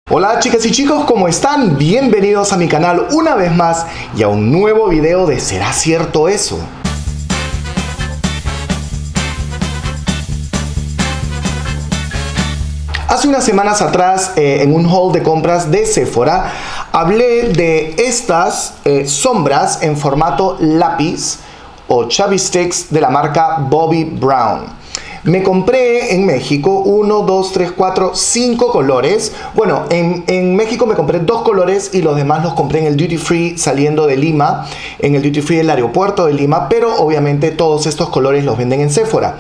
Hola chicas y chicos, ¿cómo están? Bienvenidos a mi canal una vez más y a un nuevo video de ¿Será cierto eso? Hace unas semanas atrás, en un haul de compras de Sephora, hablé de estas sombras en formato lápiz o chubby sticks de la marca Bobbi Brown. Me compré en México 1, 2, 3, 4, 5 colores. Bueno, en México me compré 2 colores y los demás los compré en el Duty Free saliendo de Lima, en el Duty Free del aeropuerto de Lima, pero obviamente todos estos colores los venden en Sephora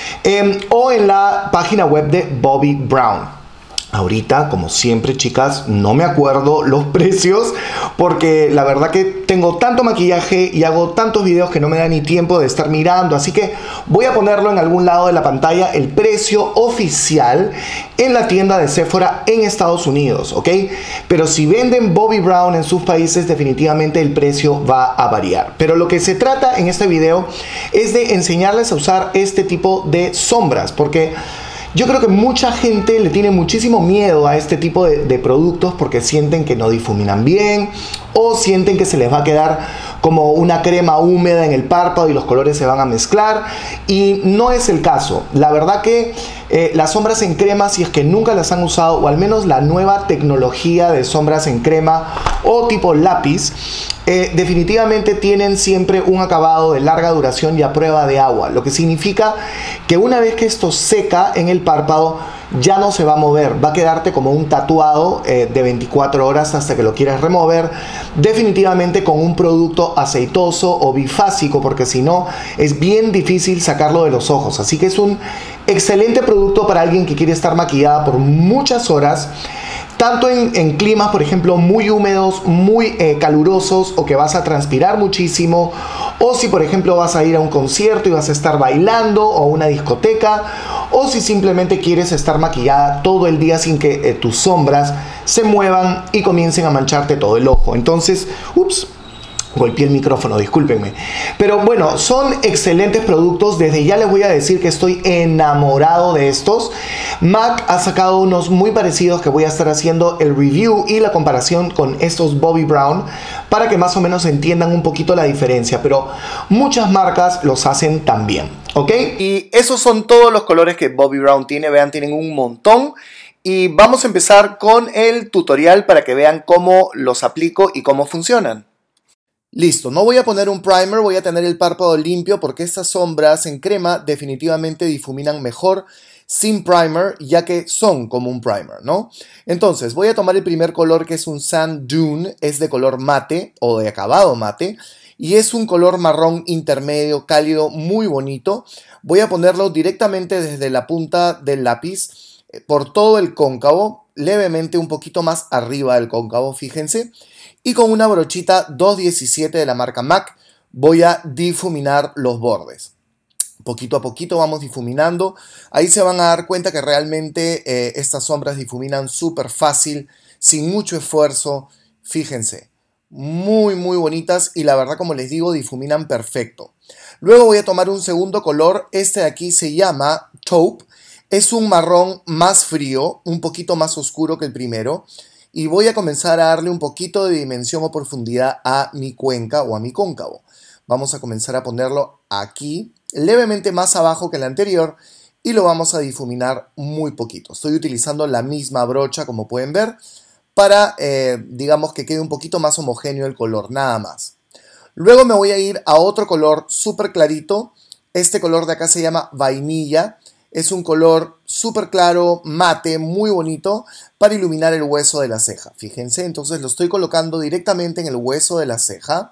o en la página web de Bobbi Brown. Ahorita, como siempre, chicas, no me acuerdo los precios porque la verdad que tengo tanto maquillaje y hago tantos videos que no me da ni tiempo de estar mirando. Así que voy a ponerlo en algún lado de la pantalla, el precio oficial en la tienda de Sephora en Estados Unidos, ¿ok? Pero si venden Bobbi Brown en sus países, definitivamente el precio va a variar. Pero lo que se trata en este video es de enseñarles a usar este tipo de sombras porque yo creo que mucha gente le tiene muchísimo miedo a este tipo de productos porque sienten que no difuminan bien o sienten que se les va a quedar como una crema húmeda en el párpado y los colores se van a mezclar, y no es el caso. La verdad que las sombras en crema, si es que nunca las han usado, o al menos la nueva tecnología de sombras en crema o tipo lápiz, definitivamente tienen siempre un acabado de larga duración y a prueba de agua, lo que significa que una vez que esto seca en el párpado ya no se va a mover, va a quedarte como un tatuado de 24 horas hasta que lo quieras remover, definitivamente con un producto aceitoso o bifásico, porque si no es bien difícil sacarlo de los ojos. Así que es un excelente producto para alguien que quiere estar maquillada por muchas horas, tanto en climas, por ejemplo, muy húmedos, muy calurosos, o que vas a transpirar muchísimo, o si por ejemplo vas a ir a un concierto y vas a estar bailando, o a una discoteca, o si simplemente quieres estar maquillada todo el día sin que tus sombras se muevan y comiencen a mancharte todo el ojo. Entonces, ups, golpeé el micrófono, discúlpenme. Pero bueno, son excelentes productos. Desde ya les voy a decir que estoy enamorado de estos. MAC ha sacado unos muy parecidos que voy a estar haciendo el review y la comparación con estos Bobbi Brown para que más o menos entiendan un poquito la diferencia. Pero muchas marcas los hacen también, ¿ok? Y esos son todos los colores que Bobbi Brown tiene. Vean, tienen un montón. Y vamos a empezar con el tutorial para que vean cómo los aplico y cómo funcionan. Listo, no voy a poner un primer, voy a tener el párpado limpio porque estas sombras en crema definitivamente difuminan mejor sin primer, ya que son como un primer, ¿no? Entonces, voy a tomar el primer color, que es un Sand Dune, es de color mate o de acabado mate, y es un color marrón intermedio, cálido, muy bonito. Voy a ponerlo directamente desde la punta del lápiz por todo el cóncavo, levemente un poquito más arriba del cóncavo, fíjense. Y con una brochita 217 de la marca MAC voy a difuminar los bordes. Poquito a poquito vamos difuminando. Ahí se van a dar cuenta que realmente estas sombras difuminan súper fácil, sin mucho esfuerzo. Fíjense, muy bonitas, y la verdad, como les digo, difuminan perfecto. Luego voy a tomar un segundo color. Este de aquí se llama Taupe. Es un marrón más frío, un poquito más oscuro que el primero. Y voy a comenzar a darle un poquito de dimensión o profundidad a mi cuenca o a mi cóncavo. Vamos a comenzar a ponerlo aquí, levemente más abajo que el anterior, y lo vamos a difuminar muy poquito. Estoy utilizando la misma brocha, como pueden ver, para, digamos, que quede un poquito más homogéneo el color, nada más. Luego me voy a ir a otro color súper clarito. Este color de acá se llama Vainilla. Es un color súper claro, mate, muy bonito para iluminar el hueso de la ceja. Fíjense, entonces lo estoy colocando directamente en el hueso de la ceja.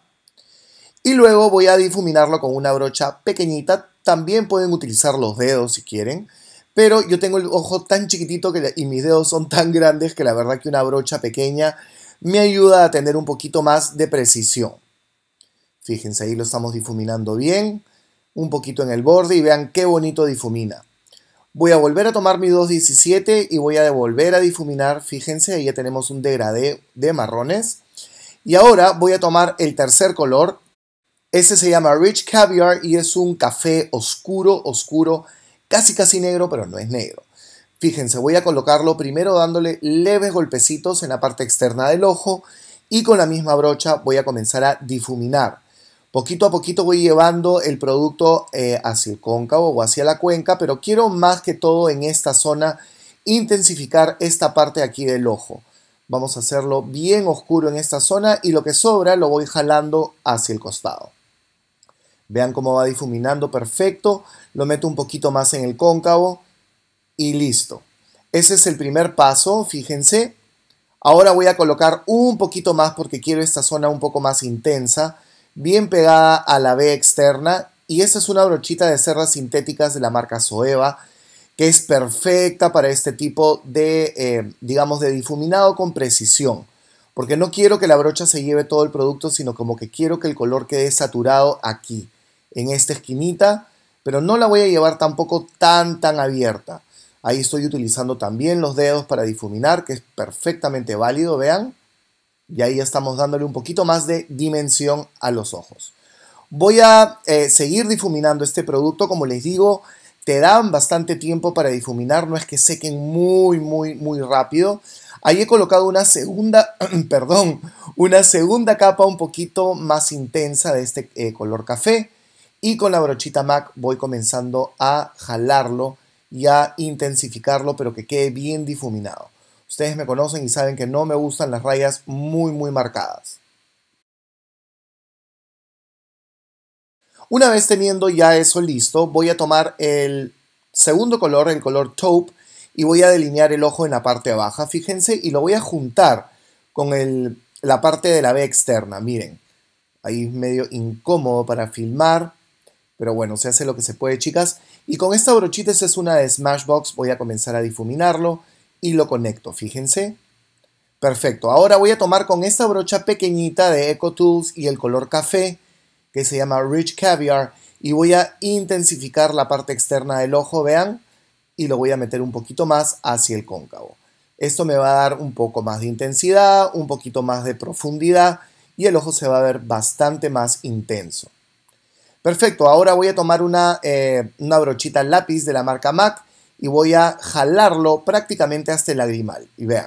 Y luego voy a difuminarlo con una brocha pequeñita. También pueden utilizar los dedos si quieren. Pero yo tengo el ojo tan chiquitito y mis dedos son tan grandes que la verdad que una brocha pequeña me ayuda a tener un poquito más de precisión. Fíjense, ahí lo estamos difuminando bien. Un poquito en el borde y vean qué bonito difumina. Voy a volver a tomar mi 217 y voy a volver a difuminar. Fíjense, ahí ya tenemos un degradé de marrones. Y ahora voy a tomar el tercer color. Este se llama Rich Caviar y es un café oscuro, casi negro, pero no es negro. Fíjense, voy a colocarlo primero dándole leves golpecitos en la parte externa del ojo y con la misma brocha voy a comenzar a difuminar. Poquito a poquito voy llevando el producto hacia el cóncavo o hacia la cuenca, pero quiero más que todo en esta zona intensificar esta parte aquí del ojo. Vamos a hacerlo bien oscuro en esta zona y lo que sobra lo voy jalando hacia el costado. Vean cómo va difuminando perfecto. Lo meto un poquito más en el cóncavo y listo. Ese es el primer paso, fíjense. Ahora voy a colocar un poquito más porque quiero esta zona un poco más intensa, bien pegada a la B externa. Y esta es una brochita de cerdas sintéticas de la marca Zoeva, que es perfecta para este tipo de, digamos, de difuminado con precisión. Porque no quiero que la brocha se lleve todo el producto, sino como que quiero que el color quede saturado aquí, en esta esquinita, pero no la voy a llevar tampoco tan abierta. Ahí estoy utilizando también los dedos para difuminar, que es perfectamente válido, vean. Y ahí ya estamos dándole un poquito más de dimensión a los ojos. Voy a seguir difuminando este producto, como les digo, te dan bastante tiempo para difuminar, no es que sequen muy rápido. Ahí he colocado una segunda, perdón, una segunda capa un poquito más intensa de este color café. Y con la brochita MAC voy comenzando a jalarlo y a intensificarlo, pero que quede bien difuminado. Ustedes me conocen y saben que no me gustan las rayas muy marcadas. Una vez teniendo ya eso listo, voy a tomar el segundo color, el color taupe, y voy a delinear el ojo en la parte baja, fíjense, y lo voy a juntar con la parte de la B externa. Miren, ahí es medio incómodo para filmar, pero bueno, se hace lo que se puede, chicas. Y con esta brochita, esta es una de Smashbox, voy a comenzar a difuminarlo y lo conecto, fíjense. Perfecto, ahora voy a tomar con esta brocha pequeñita de EcoTools y el color café, que se llama Rich Caviar, y voy a intensificar la parte externa del ojo, vean, y lo voy a meter un poquito más hacia el cóncavo. Esto me va a dar un poco más de intensidad, un poquito más de profundidad, y el ojo se va a ver bastante más intenso. Perfecto, ahora voy a tomar una brochita lápiz de la marca MAC y voy a jalarlo prácticamente hasta el lagrimal. Y vean.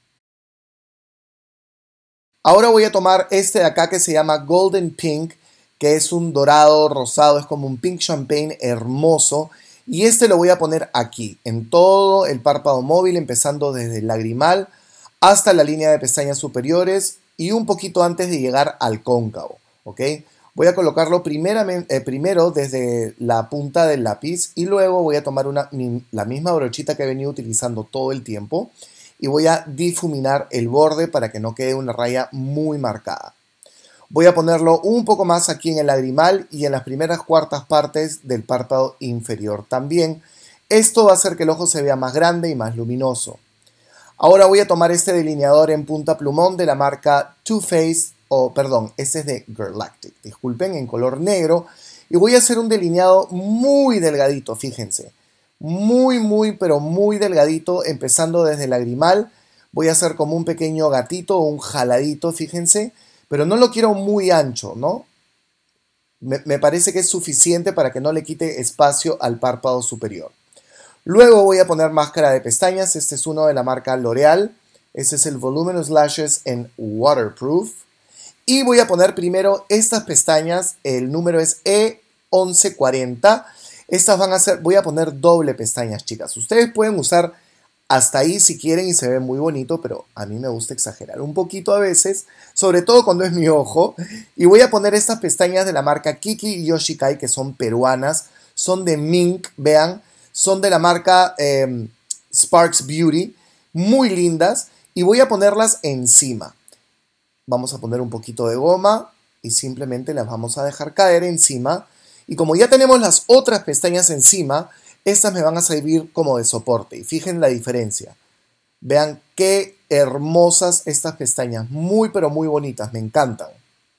Ahora voy a tomar este de acá que se llama Golden Pink, que es un dorado rosado, es como un pink champagne hermoso. Y este lo voy a poner aquí, en todo el párpado móvil, empezando desde el lagrimal hasta la línea de pestañas superiores y un poquito antes de llegar al cóncavo, ¿ok? Voy a colocarlo primero desde la punta del lápiz y luego voy a tomar la misma brochita que he venido utilizando todo el tiempo y voy a difuminar el borde para que no quede una raya muy marcada. Voy a ponerlo un poco más aquí en el lagrimal y en las primeras cuartas partes del párpado inferior también. Esto va a hacer que el ojo se vea más grande y más luminoso. Ahora voy a tomar este delineador en punta plumón de la marca Too Faced, este es de Girlactic, disculpen, en color negro. Y voy a hacer un delineado muy delgadito, fíjense. Pero muy delgadito, empezando desde el lagrimal. Voy a hacer como un pequeño gatito o un jaladito, fíjense. Pero no lo quiero muy ancho, ¿no? Me parece que es suficiente para que no le quite espacio al párpado superior. Luego voy a poner máscara de pestañas. Este es uno de la marca L'Oreal. Este es el Voluminous Lashes en Waterproof. Y voy a poner primero estas pestañas. El número es E1140. Estas van a ser, voy a poner doble pestañas, chicas. Ustedes pueden usar hasta ahí si quieren y se ve muy bonito, pero a mí me gusta exagerar un poquito a veces, sobre todo cuando es mi ojo. Y voy a poner estas pestañas de la marca Kiki y Yoshikai, que son peruanas. Son de Mink, vean. Son de la marca Sparks Beauty. Muy lindas. Y voy a ponerlas encima. Vamos a poner un poquito de goma y simplemente las vamos a dejar caer encima. Y como ya tenemos las otras pestañas encima, estas me van a servir como de soporte. Y fíjense la diferencia. Vean qué hermosas estas pestañas. Pero muy bonitas. Me encantan.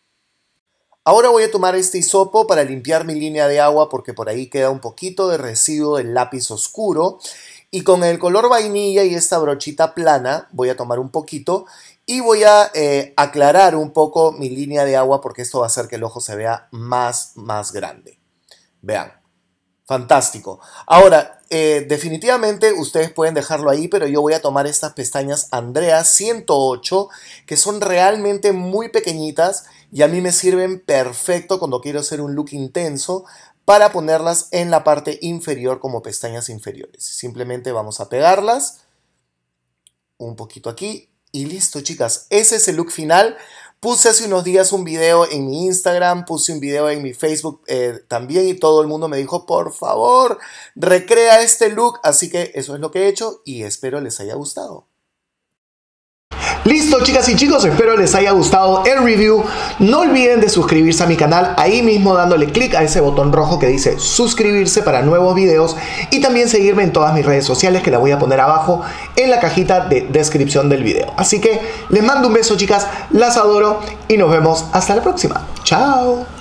Ahora voy a tomar este hisopo para limpiar mi línea de agua porque por ahí queda un poquito de residuo del lápiz oscuro. Y con el color vainilla y esta brochita plana voy a tomar un poquito y voy a aclarar un poco mi línea de agua porque esto va a hacer que el ojo se vea más grande. Vean. Fantástico. Ahora, definitivamente ustedes pueden dejarlo ahí, pero yo voy a tomar estas pestañas Andrea 108, que son realmente muy pequeñitas y a mí me sirven perfecto cuando quiero hacer un look intenso, para ponerlas en la parte inferior como pestañas inferiores. Simplemente vamos a pegarlas un poquito aquí y listo, chicas. Ese es el look final. Puse hace unos días un video en mi Instagram, puse un video en mi Facebook también, y todo el mundo me dijo, por favor, recrea este look. Así que eso es lo que he hecho y espero les haya gustado. Listo, chicas y chicos, espero les haya gustado el review. No olviden de suscribirse a mi canal, ahí mismo dándole clic a ese botón rojo que dice suscribirse para nuevos videos, y también seguirme en todas mis redes sociales, que las voy a poner abajo en la cajita de descripción del video. Así que les mando un beso, chicas, las adoro y nos vemos hasta la próxima. Chao.